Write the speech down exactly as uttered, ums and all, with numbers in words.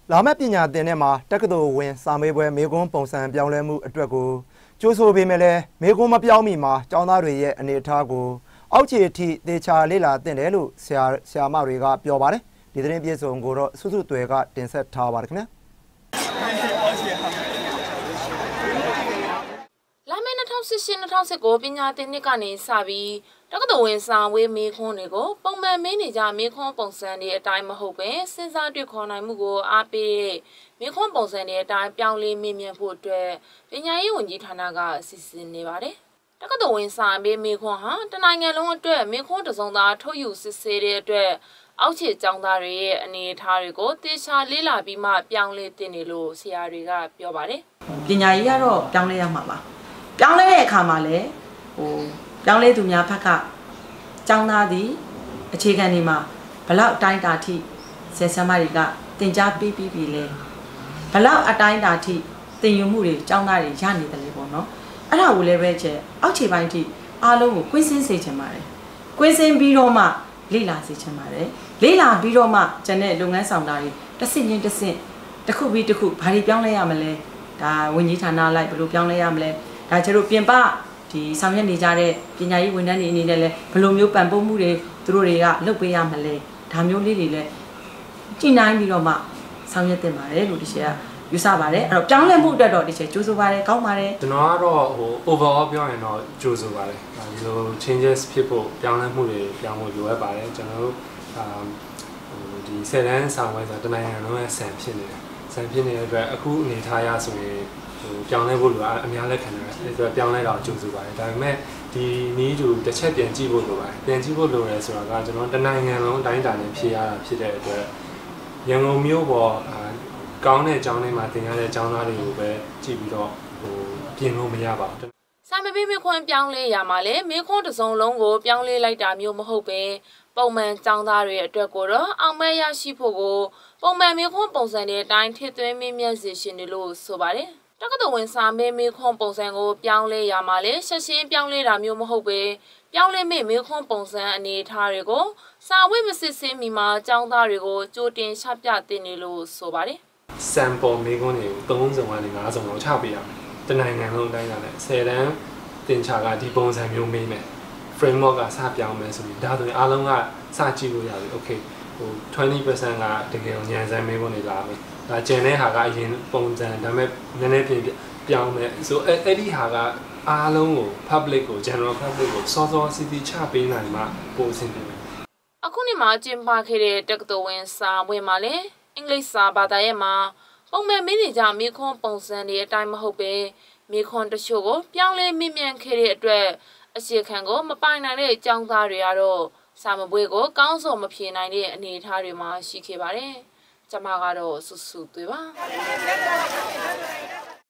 လာမယ့်ပညာသင်ထဲမှာတက္ကသိုလ်ဝင်စာမေးပွဲမေခွန်းပုံစံပြောင်းလဲမှုအတွက်ကိုကြိုးဆိုပေမဲ့လည်းမေခွန်းမပြောင်းမီမှာကျောင်းသားတွေရဲ့အနေအထားကိုအောက်ခြေအထိသေချာလေ့လာသင်တယ်လို့ဆရာဆရာမတွေကပြောပါတယ်ဒီသတင်းပြေဆုံးကိုတော့စုစုသွဲကတင်ဆက်ထားပါတယ်ခင်ဗျာလာမယ့်၂၀၁၈-၂၀၁၉ပညာသင်နှစ်ကနေစပြီးတက္ကသိုလ်ဝင်စာဝေးမေခွန်းတွေကိုပုံမှန်မင်းနေကြမေခွန်းပုံစံတွေအတိုင်းမဟုတ်ပဲစဉ်းစားတွေ့ခေါ်နိုင်မှုကိုအားပေးတဲ့မေခွန်းပုံစံတွေအတိုင်းပြောင်းလဲမြင့်မြတ်ဖို့အတွက်ပညာရေးဝန်ကြီးဌာနကစီစဉ်နေပါတယ်တက္ကသိုလ်ဝင်စာမေးမေခွန်းဟာတနိုင်ငံလုံးအတွက်မေခွန်းတစုံသားထုတ်ယူစစ်ဆေးတဲ့အတွက်အောက်ခြေကျောင်းသားတွေရဲ့အနေအထားတွေကိုသေချာလေ့လာပြီးမှပြောင်းလဲသင်နေလို့ဆရာတွေကပြောပါတယ်ပညာရေးကတော့ပြောင်းလဲရမှာပါပြောင်းလဲတဲ့အခါမှာလည်းဟိုပြောင်းလဲသူများဘက်ကကျောင်းသားသည်အခြေခံတွေမှာဘလောက်အတိုင်းအတာထိဆရာဆရာမတွေကသင်ကြားပေးပြီးပြီလဲဘလောက်အတိုင်းအတာထိသင်ယူမှုတွေကျောင်းသားတွေရနေတယ်လေပေါ့နော်အဲ့ဒါကိုလည်းပဲချက်အောက်ခြေပိုင်းထိအားလုံးကိုကွင်းစင်းစေချင်ပါတယ်ကွင်းစင်းပြီးတော့မှလေ့လာစေချင်ပါတယ်လေ့လာပြီးတော့မှကျန်တဲ့လုပ်ငန်းဆောင်တာတွေတစ်ဆင့်ချင်းတစ်ဆင့်တစ်ခုပြီးတစ်ခုဘာတွေပြောင်းလဲရမလဲဒါဝန်ကြီးဌာနလိုက်ဘယ်လိုပြောင်းလဲရမလဲဒါကျတို့ပြင်ပဒီဆောင်ရွက်နေကြတဲ့ပညာရေးဝန်ထမ်းတွေအနေနဲ့လည်းဘယ်လိုမျိုးပံ့ပိုးမှုတွေသူတို့တွေကလုပ်ပေးရမလဲဒါမျိုးလေးတွေလည်းကြည်နိုင်ပြီးတော့မှဆောင်ရွက်တင်ပါတယ်လို့ဒီချက်ကယူဆပါတယ်အဲ့တော့ပြောင်းလဲမှုအတွက်တော့ဒီချက်ကြိုးစားပါတယ်ကောင်းပါတယ်ကျွန်တော်ကတော့ဟို overall ပြောရင်တော့ကြိုးစားပါတယ်ဒီလို changes ဖြစ်ဖို့ပြောင်းလဲမှုတွေပြောင်းဖို့လိုအပ်ပါတယ်ကျွန်တော်တို့အာဟိုဒီဆယ်တန်းဆောင်ဝဲဆိုတာတနိုင်ငံလုံးရဲ့ဆန်ဖြစ်နေတယ်ဆန်ဖြစ်နေတဲ့အတွက်အခုအနေထားရဆိုရင်ဟိုပြောင်းလဲဖို့လိုအများလက်ခံတယ်အဲ့ဒါပြောင်းလဲတော့ကြိုးစားပါတယ်ဒါပေမဲ့ဒီနည်းတူတစ်ချက်ပြန်ကြည့်ဖို့လိုပါတယ်ပြန်ကြည့်ဖို့လိုရဲဆိုတာကကျွန်တော်တနိုင်ငံလုံးအတိုင်းအတာနဲ့ဖြေရတာဖြစ်တဲ့အတွက်ရန်ကုန်မြို့ပေါ်ကောင်းတဲ့အကြောင်းလေးမှာသင်ရတဲ့အကြောင်းသားတွေကိုပဲကြည့်ပြီးတော့ဟိုပြင်လို့မရပါဘူးစာမေးပွဲမေခွန်းပြောင်းလဲရမှာလေမေခွန်းတစ်စုံလုံးကိုပြောင်းလဲလိုက်တာမျိုးမဟုတ်ပဲပုံမှန်ကျောင်းသားတွေအတွက်ကိုတော့အောင်မဲ့ရရှိဖို့ကိုပုံမှန်မေခွန်းပုံစံတွေအတိုင်းထည့်သွင်းမြင့်မြတ်စေရှင်တယ်လို့ဆိုပါတယ်တက္ကသိုလ်ဝင်စာမေးမေခွန်းပုံစံကိုပြောင်းလဲရမှာလေဆက်ရှင်းပြောင်းလဲတာမျိုးမဟုတ်ပဲပြောင်းလဲမေမေခွန်းပုံစံအနေအထားတွေကိုစာဝိမစစ်စင်းမီမှာကျောင်းသားတွေကိုကြိုတင်ချပြတင်နေလို့ဆိုပါတယ် sample မေခွန်းတွေကိုသုံးစုံကနေငါးစုံလောက်ချပေးရမယ်တနိုင်ငံလုံးအတိုင်းအတာနဲ့ဆယ်တန်းတင်ချာကဒီပုံစံမျိုးမေးမယ် framework ကစပြောင်းမယ်ဆိုပြီးဒါဆိုရင်အားလုံးကစကြည့်လို့ရပြီ okay ဟိုtwenty percent ကတကယ်ဉာဏ်စမ်းမေခွန်းတွေလာမယ်ဒါကျန်တဲ့ဟာကအရင်ပုံစံဒါပေမဲ့နည်းနည်းပြင်ပြောင်းမယ်ဆိုအဲ့အဲ့ဒီဟာကအားလုံးကို public ကို general public ကိုစောစောစီစီချပေးနိုင်မှပိုအဆင်ပြေမယ်အခုနေ့မှာကျင်းပခဲ့တဲ့တက္ကသိုလ်ဝင်စာဝင်မှာလည်းအင်္ဂလိပ်စာဘာသာရဲ့မှာပုံမှန်မင်းနေကြမေခွန်းပုံစံတွေအတိုင်းမဟုတ်ပဲမေခွန်းတချို့ကိုပြောင်းလဲမြင့်မြတ်ခဲ့တဲ့အတွက်အစီခံကိုမပိုင်နိုင်တဲ့အကြောင်းသားတွေကတော့စာမပွဲကိုကောင်းစွာမဖြေနိုင်တဲ့အနေအထားတွေမှာရှိခဲ့ပါတယ်။ကျွန်မကတော့ဆူဆူသွေးပါ